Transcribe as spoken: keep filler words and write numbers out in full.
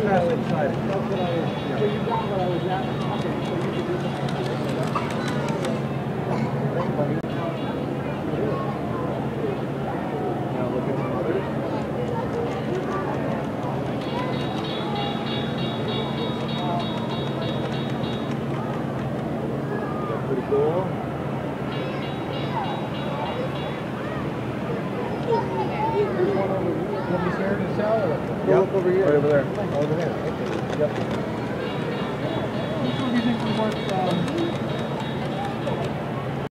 pass inside. That's what I was, yeah. So you got what I was at? Okay, so you can do that. Now look at some others. That's pretty cool. There's one over here. Let me share the cell or go yep. Up over here. Right over there. Over there. Okay. Yep. Which one do you think would work? Um,